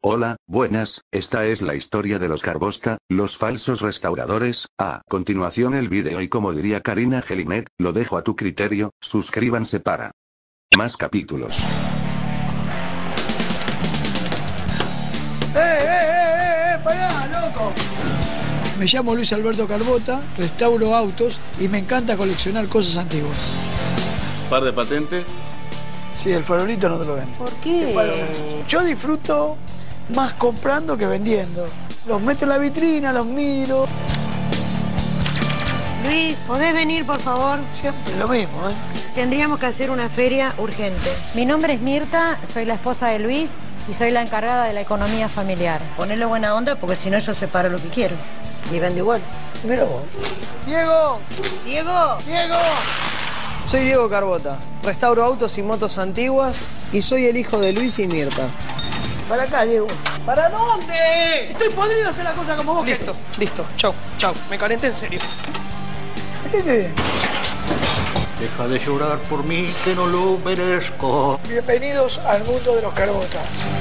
Hola, buenas, esta es la historia de los Carbosta, los falsos restauradores. A continuación el vídeo y como diría Karina Gelinet, lo dejo a tu criterio, suscríbanse para más capítulos. ¡Pará, loco! Me llamo Luis Alberto Carbota, restauro autos y me encanta coleccionar cosas antiguas. ¿Par de patentes? Sí, el farolito no te lo vendo. ¿Por qué? Yo disfruto más comprando que vendiendo. Los meto en la vitrina, los miro. Luis, ¿podés venir, por favor? Siempre lo mismo, ¿eh? Tendríamos que hacer una feria urgente. Mi nombre es Mirta, soy la esposa de Luis y soy la encargada de la economía familiar. Ponele buena onda porque si no yo separo lo que quiero. Y vendo igual. Mira vos. ¡Diego! ¡Diego! ¡Diego! Soy Diego Carbota, restauro autos y motos antiguas y soy el hijo de Luis y Mirta. Para acá, Diego. ¿Para dónde? Estoy podrido hacer la cosa como vos. Listo, listo. Chau, chau. Me calenté en serio. ¿Qué? Deja de llorar por mí, que no lo merezco. Bienvenidos al mundo de los Carbota.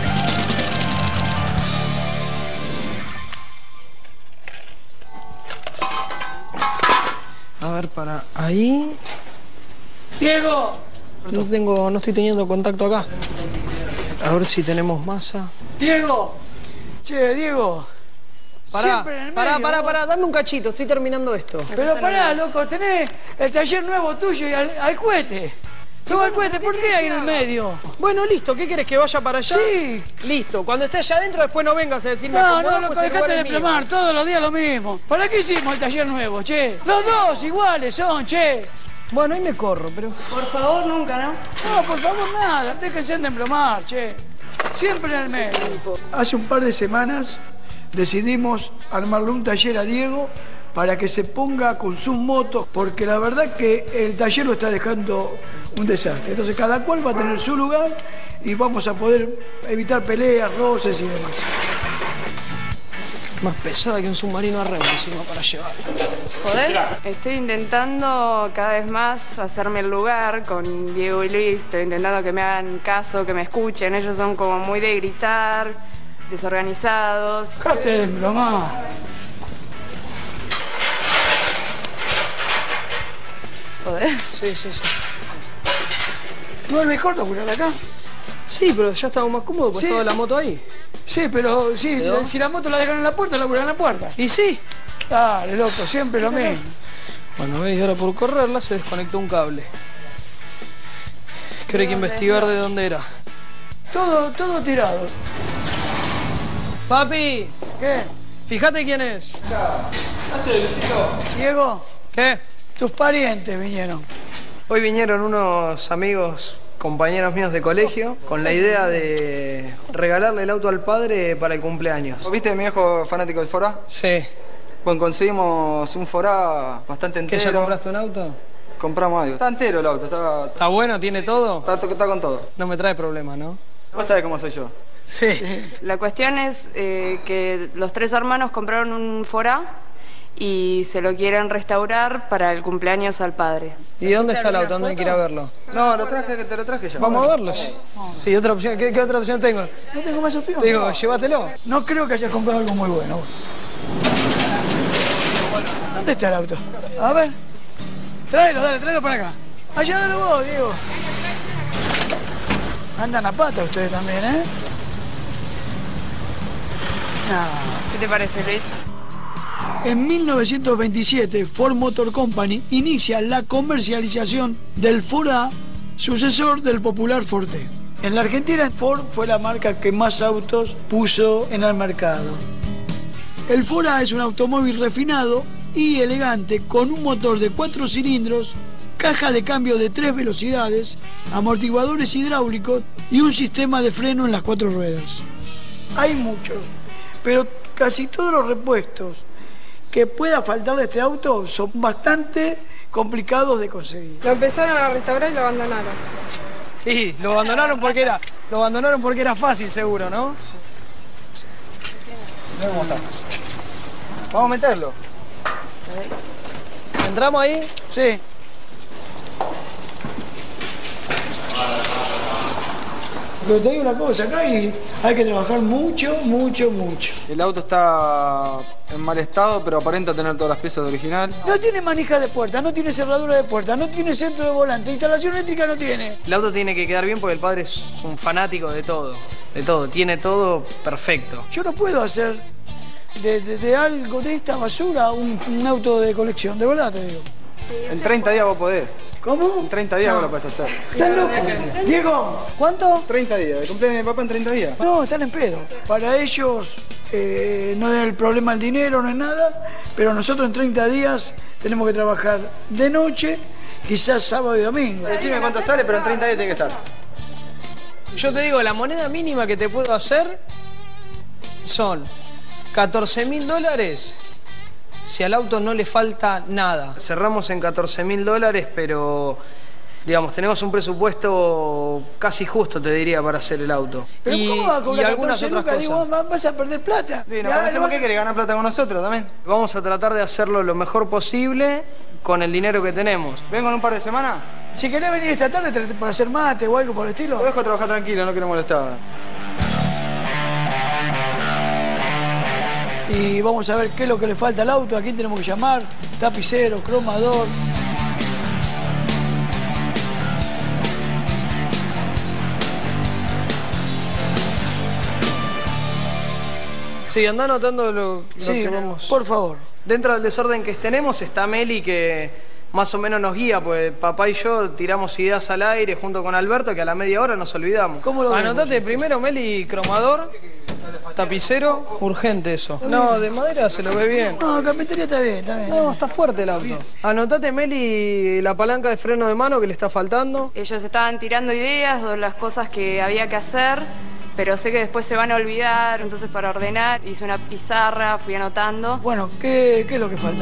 A ver, para ahí. ¡Diego! No estoy teniendo contacto acá. A ver si tenemos masa. ¡Diego! Che, Diego. Siempre en el medio, Pará, dame un cachito, estoy terminando esto. Pero pará, loco, tenés el taller nuevo tuyo y al cohete. Tú al cohete, ¿por qué ahí en el medio? Bueno, listo, ¿qué querés? ¿Que vaya para allá? Sí. Listo, cuando estés allá adentro después no vengas a decirme No, acomodá, loco, pues el dejate lugar de es mío. plomar, todos los días lo mismo. ¿Para qué hicimos el taller nuevo, che? Los dos iguales son, che. Bueno, ahí me corro, pero... Por favor, nunca, ¿no? No, por favor, nada, déjense de emplomar, che. Siempre en el medio. Hace un par de semanas decidimos armarle un taller a Diego para que se ponga con sus motos, porque la verdad que el taller lo está dejando un desastre. Entonces cada cual va a tener su lugar y vamos a poder evitar peleas, roces y demás. Más pesada que un submarino a remo encima para llevar. ¿Podés? Estoy intentando cada vez más hacerme el lugar con Diego y Luis. Estoy intentando que me hagan caso, que me escuchen. Ellos son como muy de gritar, desorganizados. Dejate de emplomar. ¿Podés? Sí. ¿No es mejor laburar acá? Sí, pero ya estamos más cómodos porque Sí. estaba la moto ahí. Sí, pero sí, ¿Quedó? si la moto la dejan en la puerta, laburan en la puerta. Y sí. Dale, loco, siempre lo mismo. Bueno, ves, y ahora por correrla se desconectó un cable. Que ahora hay que investigar de dónde era. Todo tirado. Papi, ¿Qué? fíjate quién es. Diego, ¿Qué? tus parientes vinieron. Hoy vinieron unos amigos, compañeros míos de colegio, con la idea de regalarle el auto al padre para el cumpleaños. ¿Viste mi viejo fanático del Forá? Sí. Bueno, conseguimos un Forá bastante ¿Que entero. ya compraste un auto? Compramos algo. Está entero el auto, ¿Está bueno? ¿Tiene todo? está con todo. No me trae problema, ¿no? Vos sabés cómo soy yo. Sí. La cuestión es que los tres hermanos compraron un Forá y se lo quieren restaurar para el cumpleaños al padre. ¿Y dónde está el auto? ¿Dónde hay que ir a verlo? No, te lo traje ya. Vamos a verlo. Sí, otra opción. ¿Qué otra opción tengo? No tengo más opción. Digo, llévatelo. No creo que hayas comprado algo muy bueno. ¿Dónde está el auto? A ver. Tráelo para acá. Allá dale vos, Diego. Andan a pata ustedes también, ¿eh? No. ¿Qué te parece, Luis? En 1927, Ford Motor Company inicia la comercialización del Forá, sucesor del popular Forte. En la Argentina, Ford fue la marca que más autos puso en el mercado. El Forá es un automóvil refinado y elegante con un motor de 4 cilindros, caja de cambio de 3 velocidades, amortiguadores hidráulicos y un sistema de freno en las 4 ruedas. Hay muchos, pero casi todos los repuestos que pueda faltarle a este auto son bastante complicados de conseguir. Lo empezaron a restaurar y lo abandonaron. Y lo abandonaron porque era fácil, seguro, ¿no? Vamos a meterlo. ¿Entramos ahí? Sí. Pero te digo una cosa, acá hay que trabajar mucho. El auto está en mal estado, pero aparenta tener todas las piezas de original. No tiene manija de puerta, no tiene cerradura de puerta, no tiene centro de volante, instalación eléctrica no tiene. El auto tiene que quedar bien porque el padre es un fanático de todo, tiene todo perfecto. Yo no puedo hacer de algo de esta basura un auto de colección, de verdad te digo. En 30 días vos podés. ¿Cómo? En 30 días vos lo podés hacer. ¿Estás loco? Diego, ¿cuánto? 30 días. El cumpleaños de mi papá en 30 días. No, están en pedo. Para ellos no es el problema el dinero, no es nada, pero nosotros en 30 días tenemos que trabajar de noche, quizás sábado y domingo. Decime cuánto sale, pero en 30 días tiene que estar. Yo te digo, la moneda mínima que te puedo hacer son $14.000 si al auto no le falta nada. Cerramos en $14.000, pero digamos, tenemos un presupuesto casi justo, te diría, para hacer el auto. ¿Pero cómo va a cobrar 14 lucas? Digo, vas a perder plata. Sí, nos conocemos, ¿qué querés? ¿Ganar plata con nosotros también? Vamos a tratar de hacerlo lo mejor posible con el dinero que tenemos. ¿Vengo en un par de semanas? Si querés venir esta tarde para hacer mate o algo por el estilo. Lo dejo trabajar tranquilo, no quiero molestar. Y vamos a ver qué es lo que le falta al auto, a quién tenemos que llamar, tapicero, cromador. Sí, anda anotando lo que vamos. Por favor. Dentro del desorden que tenemos está Meli, que más o menos nos guía, pues papá y yo tiramos ideas al aire junto con Alberto, que a la media hora nos olvidamos. ¿Cómo lo vemos? Anotate primero, Meli, cromador, tapicero, urgente eso. No, de madera se lo ve bien. No, carpintería está bien, está bien. No, está fuerte el auto. Anotate, Meli, la palanca de freno de mano que le está faltando. Ellos estaban tirando ideas de las cosas que había que hacer, pero sé que después se van a olvidar, entonces para ordenar hice una pizarra, fui anotando. Bueno, ¿qué es lo que falta?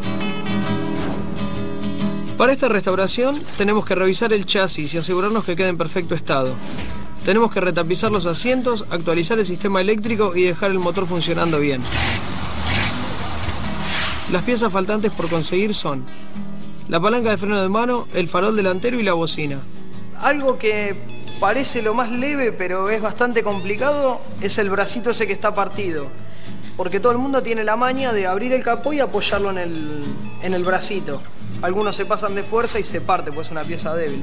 Para esta restauración tenemos que revisar el chasis y asegurarnos que quede en perfecto estado. Tenemos que retapizar los asientos, actualizar el sistema eléctrico y dejar el motor funcionando bien. Las piezas faltantes por conseguir son la palanca de freno de mano, el farol delantero y la bocina. Algo que parece lo más leve, pero es bastante complicado, es el bracito ese que está partido. Porque todo el mundo tiene la maña de abrir el capó y apoyarlo en el bracito. Algunos se pasan de fuerza y se parte, pues es una pieza débil.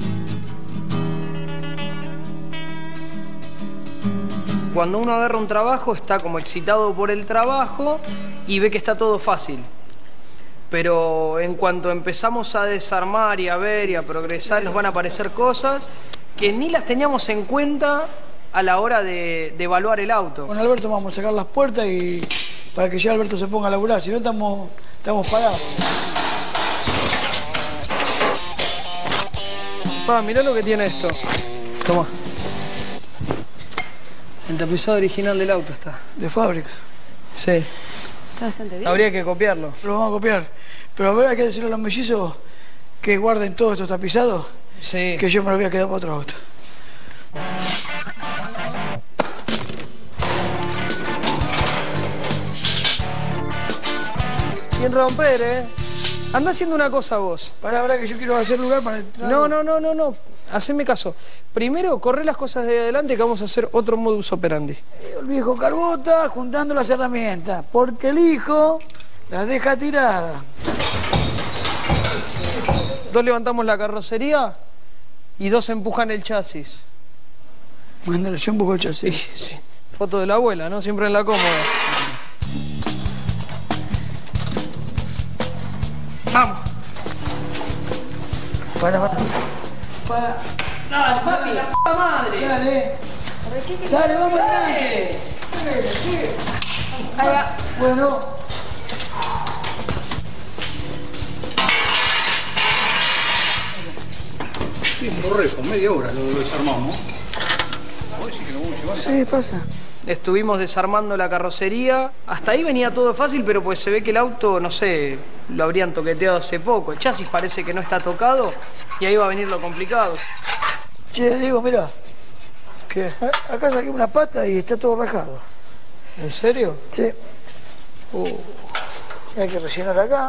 Cuando uno agarra un trabajo, está como excitado por el trabajo y ve que está todo fácil. Pero en cuanto empezamos a desarmar y a ver y a progresar, nos van a aparecer cosas que ni las teníamos en cuenta a la hora de evaluar el auto. Con Alberto vamos a sacar las puertas y para que ya Alberto se ponga a laburar, si no estamos parados. Pa, mirá lo que tiene esto. Toma. El tapizado original del auto está. De fábrica. Sí. Está bastante bien. Habría que copiarlo. Lo vamos a copiar. Pero a ver, hay que decirle a los mellizos que guarden todos estos tapizados. Sí. Que yo me lo voy a quedar para otro auto. Sin romper, ¿eh? Anda haciendo una cosa vos. Para que yo quiero hacer lugar para entrar. No. Haceme caso. Primero, corre las cosas de adelante que vamos a hacer otro modus operandi. El viejo Carbota juntando las herramientas. Porque el hijo las deja tiradas. 2 levantamos la carrocería y 2 empujan el chasis. Mándale, yo empujo el chasis. Sí. Foto de la abuela, ¿no? Siempre en la cómoda. Vamos. Para. Dale, papi, la puta madre. Dale, vamos adelante. Ahí va. Bueno. Correcto, media hora lo desarmamos. Sí, pasa. Estuvimos desarmando la carrocería. Hasta ahí venía todo fácil, pero pues se ve que el auto, no sé, lo habrían toqueteado hace poco. El chasis parece que no está tocado y ahí va a venir lo complicado. Che, Diego, mira. ¿Qué? Acá saqué una pata y está todo rajado. ¿En serio? Sí. Hay que rellenar acá.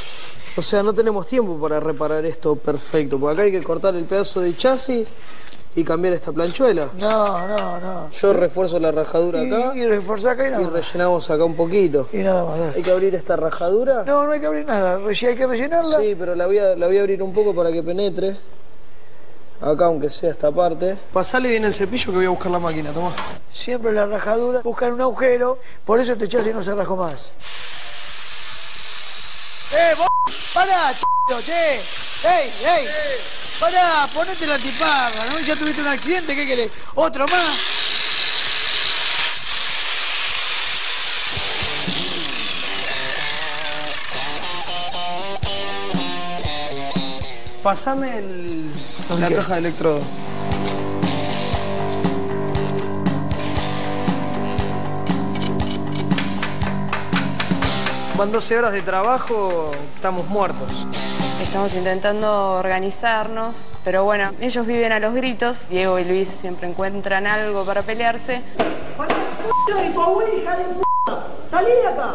O sea, no tenemos tiempo para reparar esto perfecto, porque acá hay que cortar el pedazo de chasis y cambiar esta planchuela. No. Yo refuerzo la rajadura acá. Y reforzá acá y nada y más. rellenamos acá un poquito. Y nada más, dale. ¿Hay que abrir esta rajadura? No hay que abrir nada. Si hay que rellenarla. Sí, pero la voy a abrir un poco para que penetre. Acá, aunque sea esta parte. Pasale bien el cepillo que voy a buscar la máquina, tomá. Siempre la rajadura, buscan un agujero, por eso este chasis no se rajó más. ¡Vos! ¡Pará, che! ¡Ey! ¡Pará! Ponete la antiparra, ¿no? Ya tuviste un accidente, ¿qué querés? ¿Otro más? Pasame la caja de electrodo. Van 12 horas de trabajo, estamos muertos. Estamos intentando organizarnos, pero bueno, ellos viven a los gritos. Diego y Luis siempre encuentran algo para pelearse. ¡Salí de acá!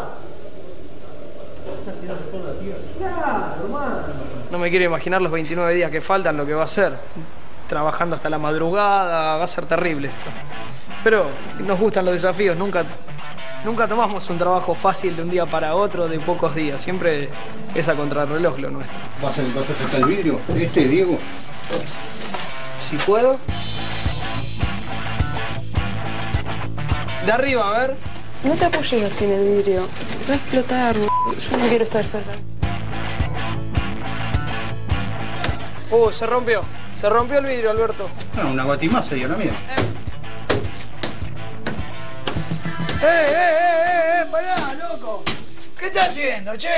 No me quiero imaginar los 29 días que faltan, lo que va a ser. Trabajando hasta la madrugada, va a ser terrible esto. Pero nos gustan los desafíos, nunca tomamos un trabajo fácil de un día para otro, de pocos días. Siempre es a contrarreloj lo nuestro. ¿Vas a sacar el vidrio? Diego? Si puedo. De arriba, a ver. No te apoyes así en el vidrio. Va a explotar. Yo no quiero estar cerca. Se rompió. Se rompió el vidrio, Alberto. No, una guatimasa y a la mía. ¡Pará, loco! ¿Qué estás haciendo, che?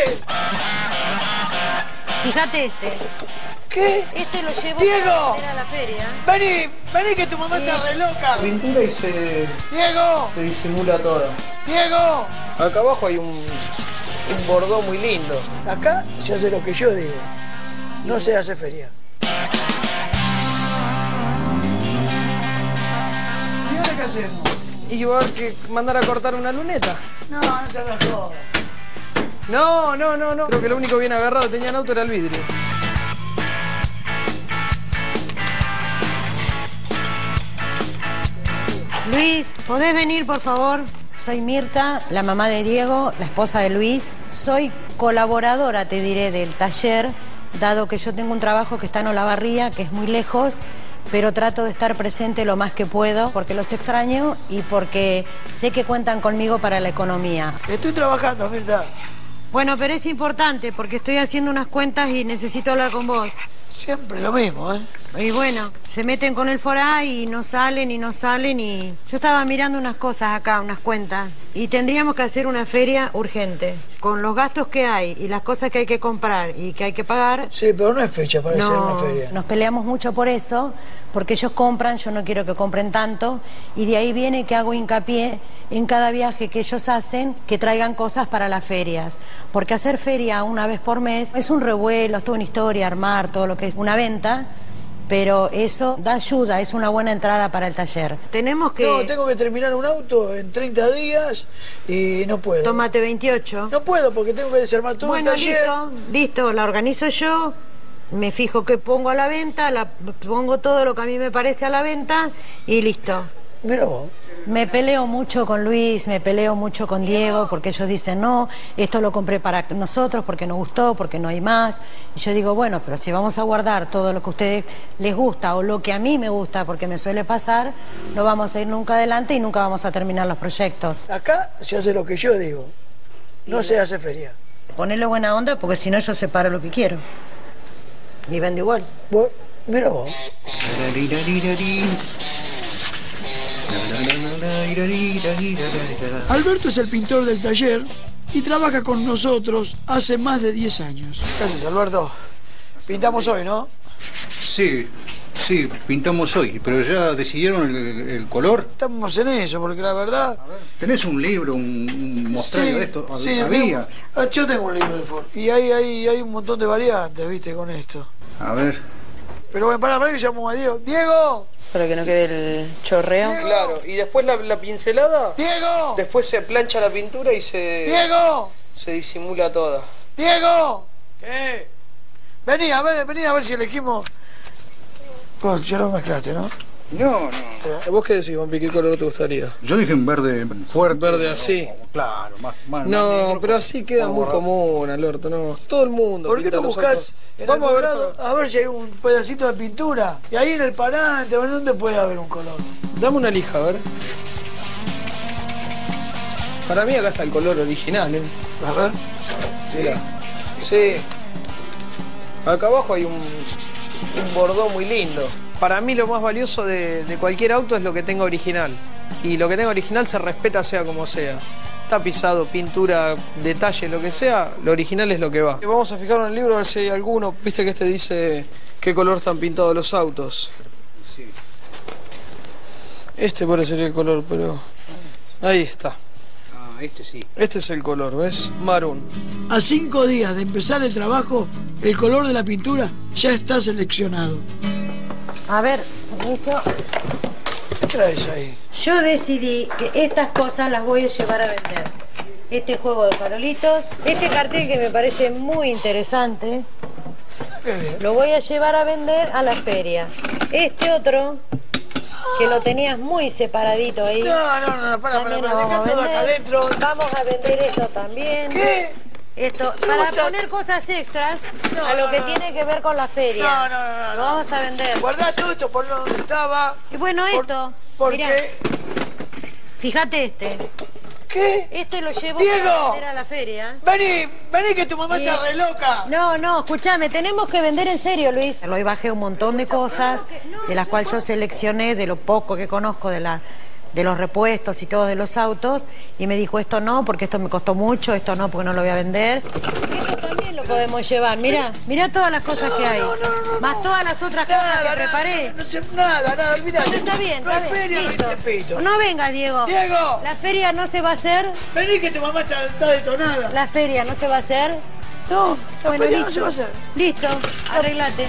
Fíjate este. ¿Qué? Este lo llevo ¡Diego! a la feria. Vení que tu mamá está re loca. Pintura y se ¡Diego! disimula toda. ¡Diego! Acá abajo hay un bordó muy lindo. Acá se hace lo que yo digo. No se hace feria. ¿Y ahora qué hacemos? Y va a haber que mandar a cortar una luneta. No se haga todo. No. Creo que lo único bien agarrado que tenían auto era el vidrio. Luis, ¿podés venir, por favor? Soy Mirta, la mamá de Diego, la esposa de Luis. Soy colaboradora, te diré, del taller, dado que yo tengo un trabajo que está en Olavarría, que es muy lejos, pero trato de estar presente lo más que puedo, porque los extraño y porque sé que cuentan conmigo para la economía. Estoy trabajando, Mirta. Bueno, pero es importante, porque estoy haciendo unas cuentas y necesito hablar con vos. Siempre lo mismo, ¿eh? Y bueno, se meten con el Forá y no salen y yo estaba mirando unas cosas acá, unas cuentas, y tendríamos que hacer una feria urgente. Con los gastos que hay y las cosas que hay que comprar y que hay que pagar... Sí, pero no es fecha para hacer una feria. Nos peleamos mucho por eso, porque ellos compran, yo no quiero que compren tanto, y de ahí viene que hago hincapié en cada viaje que ellos hacen, que traigan cosas para las ferias. Porque hacer feria una vez por mes es un revuelo, es toda una historia, armar todo lo que es una venta, pero eso da ayuda, es una buena entrada para el taller. Tenemos que... No, tengo que terminar un auto en 30 días y no puedo. Tómate 28. No puedo porque tengo que desarmar todo el taller. Listo, la organizo yo, me fijo qué pongo a la venta, pongo todo lo que a mí me parece a la venta y listo. Mira vos. Me peleo mucho con Luis, me peleo mucho con Diego, porque ellos dicen, no, esto lo compré para nosotros porque nos gustó, porque no hay más. Y yo digo, bueno, pero si vamos a guardar todo lo que a ustedes les gusta o lo que a mí me gusta, porque me suele pasar, no vamos a ir nunca adelante y nunca vamos a terminar los proyectos. Acá se hace lo que yo digo, no se hace feria. Ponele buena onda, porque si no yo separo lo que quiero. Y vendo igual. Mira vos. Alberto es el pintor del taller y trabaja con nosotros hace más de 10 años. ¿Qué haces, Alberto? Pintamos hoy, ¿no? Sí, pintamos hoy, pero ya decidieron el color. Estamos en eso, porque la verdad... ¿Tenés un libro, un mostrario de esto? Sí, había. Yo tengo un libro de Ford. Y hay un montón de variantes, ¿viste? Con esto. A ver. Pero bueno, para que llamo a Diego. ¡Diego! Para que no quede el chorreo. ¡Diego! Claro, y después la pincelada. ¡Diego! Después se plancha la pintura y ¡Diego! se disimula toda. ¡Diego! ¿Qué? Vení a ver si elegimos... Pues ya lo mezclaste, ¿no? No. ¿Vos qué decís, Vampi? ¿Qué color te gustaría? Yo dije un verde fuerte. Verde así. Claro, más No, negro, pero así queda muy común, Alberto, no. Todo el mundo. ¿Por qué no buscás? Vamos a ver si hay un pedacito de pintura. Y ahí en el parante, ¿dónde puede haber un color? Dame una lija, a ver. Para mí acá está el color original, ¿eh? A ver. Mira. Sí. Acá abajo hay un bordó muy lindo. Para mí lo más valioso de cualquier auto es lo que tenga original. Y lo que tenga original se respeta sea como sea. Tapizado, pintura, detalle, lo que sea, lo original es lo que va. Vamos a fijarnos en el libro a ver si hay alguno. Viste que este dice qué color están pintados los autos. Sí. Este parecería el color, pero... ahí está. Este sí. Este es el color, ¿ves? Marún. A 5 días de empezar el trabajo, el color de la pintura ya está seleccionado. A ver, eso. ¿Qué traes ahí? Yo decidí que estas cosas las voy a llevar a vender. Este juego de farolitos, este cartel que me parece muy interesante, lo voy a llevar a vender a la feria. Este otro, que lo tenías muy separadito ahí. No, para, dejá todo acá adentro. Vamos a vender esto también. ¿Qué? Esto, para poner cosas extras a lo que tiene que ver con la feria. No. Lo vamos a vender. Guardá todo esto por donde estaba. Y bueno, esto. ¿Por mirá, qué? Fíjate este. ¿Qué? Este lo llevo ¡Diego! para vender a la feria. Vení que tu mamá está re loca. No, escúchame, tenemos que vender en serio, Luis. Hoy bajé un montón de cosas, de las cuales yo seleccioné, de lo poco que conozco de los repuestos y todo de los autos, y me dijo, esto no, porque esto me costó mucho, esto no, porque no lo voy a vender. Esto también lo podemos llevar, mirá todas las cosas que hay. Más todas las otras cosas que preparé. No sé nada, olvidate. Está bien, no hay feria, no hay listo. trepito. No venga, Diego. ¡Diego! La feria no se va a hacer. Vení que tu mamá está detonada. La feria no se va a hacer. No, la Bueno, feria listo. no se va a hacer. Listo, arreglate.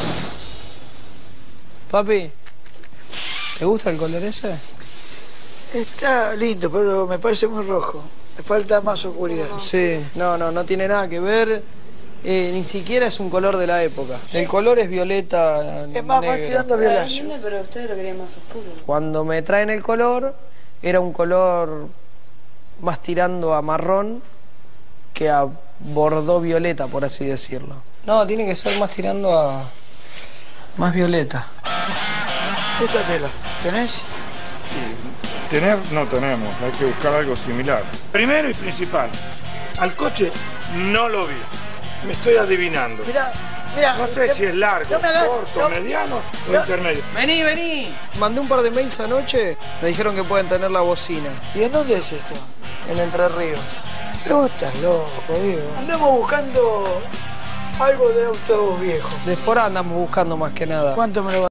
Papi, ¿te gusta el color ese? Está lindo, pero me parece muy rojo. Me falta más oscuridad. Sí, no tiene nada que ver. Ni siquiera es un color de la época. El color es violeta. Es más tirando a violáceo. Pero ustedes lo querían más oscuro. Cuando me traen el color, era un color más tirando a marrón que a bordó violeta, por así decirlo. No, tiene que ser más tirando a más violeta. Esta tela, ¿tenés? Tener no tenemos, hay que buscar algo similar. Primero y principal, al coche no lo vi. Me estoy adivinando. Mirá, No sé si es largo, corto, mediano o intermedio. Vení. Mandé un par de mails anoche, me dijeron que pueden tener la bocina. ¿Y en dónde es esto? En Entre Ríos. Pero vos estás loco, Diego. Andamos buscando algo de autos viejos. De Fora andamos buscando más que nada. ¿Cuánto me lo va